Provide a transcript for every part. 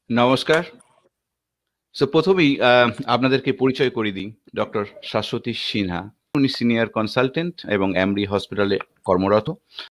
নমস্কার। প্রথমেই আপনাদেরকে পরিচয় করিয়ে দিই। ডক্টর শাশ্বতী সিনহা। উনি সিনিয়র কনসালটেন্ট এবং এমডি হসপিটালে কর্মরত।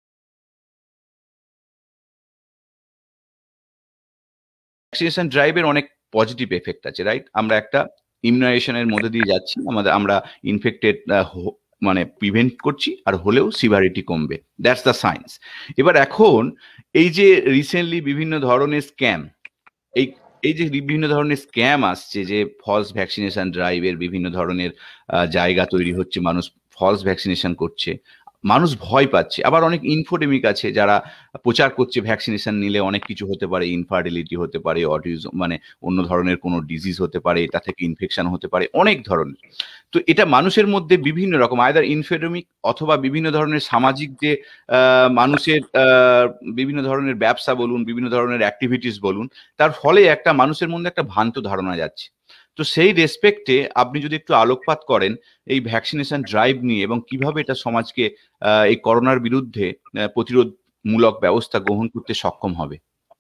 ভ্যাকসিনেশন ড্রাইভের অনেক পজিটিভ এফেক্ট আছে, রাইট? আমরা একটা ইমিউনাইজেশনের মধ্যে দিয়ে যাচ্ছি। আমরা ইনফেক্টেড মানে প্রিভেন্ট করছি, আর হলেও সিভিয়ারিটি কমবে। That's the science. এবার এখন এই যে রিসেন্টলি বিভিন্ন ধরনের স্ক্যাম, এই এই যে বিভিন্ন ধরনের স্ক্যাম আসছে, যে ফলস ভ্যাকসিনেশন ড্রাইভের বিভিন্ন ধরনের জায়গা তৈরি হচ্ছে, মানুষ ফলস ভ্যাকসিনেশন করছে, মানুষ ভয় পাচ্ছে। আবার অনেক ইনফোডেমিক আছে যারা প্রচার করছে ভ্যাকসিনেশন নিলে অনেক কিছু হতে পারে, ইনফার্টিলিটি হতে পারে, অটিজম মানে অন্য ধরনের কোনো ডিজিজ হতে পারে, এটা থেকে ইনফেকশন হতে পারে, অনেক ধরনের। তো এটা মানুষের মধ্যে বিভিন্ন রকম আইদার ইনফোডেমিক অথবা বিভিন্ন ধরনের সামাজিক যে মানুষের বিভিন্ন ধরনের ব্যবসা বলুন, বিভিন্ন ধরনের অ্যাক্টিভিটিস বলুন, তার ফলে একটা মানুষের মধ্যে একটা ভ্রান্ত ধারণা যাচ্ছে। তো সেই রেসপেক্টে আপনি যদি একটু আলোকপাত করেন এই ভ্যাকসিনেশন ড্রাইভ নিয়ে, এবং কিভাবে এটা সমাজকে এই করোনার বিরুদ্ধে প্রতিরোধমূলক ব্যবস্থা গ্রহণ করতে সক্ষম হবে।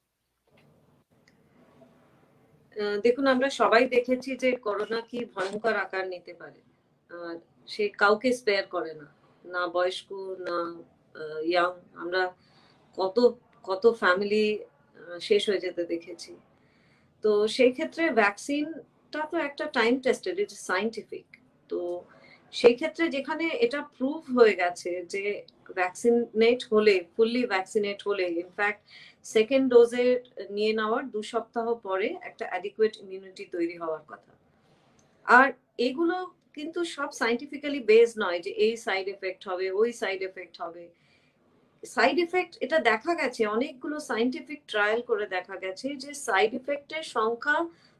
দেখুন, আমরা সবাই দেখেছি যে করোনা কি ভয়ঙ্কর আকার নিতে পারে। সে কাউকে স্পেয়ার করে না, না বয়স্ক না ইয়াং। আমরা কত কত ফ্যামিলি শেষ হয়ে যেতে দেখেছি। তো সেই ক্ষেত্রে ভ্যাকসিনটা তো একটা time tested, it is scientific. তো সেই ক্ষেত্রে যেখানে এটা প্রুভ হয়ে গেছে যে ভ্যাকসিনেট হলে, ফুললি ভ্যাকসিনেট হলে, ইনফ্যাক্ট সেকেন্ড ডোজে নিয়ে নেওয়ার 2 সপ্তাহ পরে একটা অ্যাডিকুয়েট ইমিউনিটি তৈরি হওয়ার কথা। আর এগুলো কিন্তু সব সায়েন্টিফিক্যালি বেস নয় যে এই সাইড এফেক্ট হবে, ওই সাইড এফেক্ট হবে। সাইড এফেক্ট এটা দেখা গেছে, অনেকগুলো সায়েন্টিফিক ট্রায়াল করে দেখা গেছে যে সাইড এফেক্টের সংখ্যা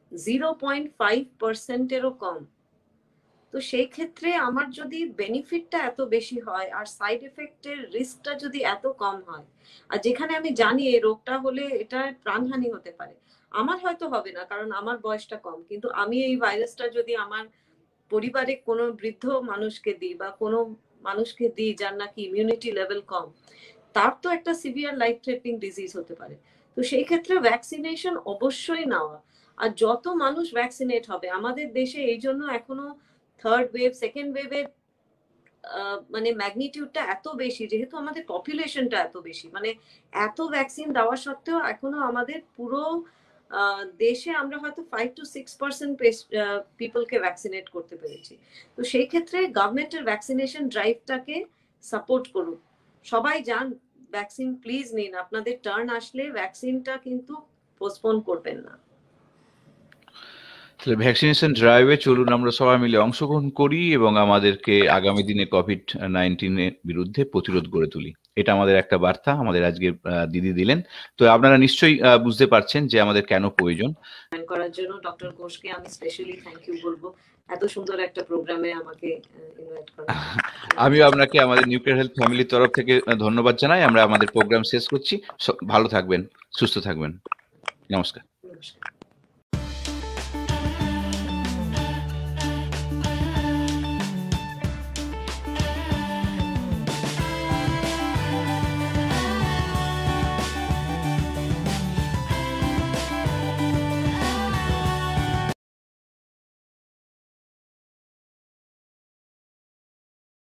0.5%-এরও কম। তো সেই ক্ষেত্রে আমার যদি বেনিফিটটা এত বেশি হয় আর সাইড এফেক্টের রিস্কটা যদি এত কম হয়, আর যেখানে আমি জানি এই রোগটা হলে এটা প্রাণহানি হতে পারে, আমার হয়তো হবে না কারণ আমার বয়সটা কম, কিন্তু আমি এই ভাইরাসটা যদি আমার পরিবারে কোনো বৃদ্ধ মানুষকে দিই বা কোনো মানুষকে দিই যার নাকি ইমিউনিটি লেভেল কম, তার তো একটা সিভিয়ার লাইফ থ্রেটনিং ডিজিজ হতে পারে। তো সেই ক্ষেত্রে ভ্যাকসিনেশন অবশ্যই নেওয়া। আর যত মানুষ ভ্যাকসিনেট হবে, আমাদের দেশে এই জন্য এখনো থার্ড ওয়েভ, সেকেন্ড ওয়েভের মানে ম্যাগনিটিউডটা এত বেশি, যেহেতু আমাদের পপুলেশনটা এত বেশি, মানে এত ভ্যাকসিন দেওয়া সত্ত্বেও এখনো আমাদের পুরো দেশে আমরা হয়তো 5-6% পিপলকে ভ্যাকসিনেট করতে পেরেছি। তো সেই ক্ষেত্রে গভর্নমেন্টের ভ্যাকসিনেশন ড্রাইভটাকে সাপোর্ট করুন। সবাই যান, ভ্যাকসিন প্লিজ নিন। আপনাদের টার্ন আসলে ভ্যাকসিনটা কিন্তু পোস্টপোন করবেন না। তাহলে ভ্যাকসিনেশন ড্রাইভে চলুন আমরা সবাই মিলে অংশগ্রহণ করি এবং আমাদেরকে আগামী দিনে কোভিড-19 বিরুদ্ধে প্রতিরোধ গড়ে তুলি। এটা আমাদের একটা বার্তা আমাদের আজকে দিদি দিলেন। তো আপনারা নিশ্চয়ই বুঝতে পারছেন যে আমাদের কেন প্রয়োজন। করার জন্য ডক্টর ঘোষকে আমি স্পেশালি থ্যাংক ইউ বলবো, এত সুন্দর একটা প্রোগ্রামে আমাকে ইনভাইট করার জন্য। আমিও আপনাকে আমাদের নিউক্লিয়ার হেলথ ফ্যামিলির তরফ থেকে ধন্যবাদ জানাই। আমরা আমাদের প্রোগ্রাম শেষ করছি। ভালো থাকবেন, সুস্থ থাকবেন। নমস্কার। নমস্কার।